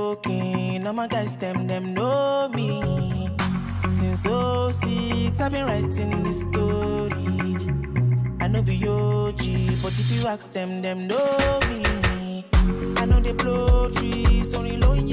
broken. All my guys, them know me. Since '06, I've been writing this story. I know be OG, but if you ask them know me. I know they blow trees, only low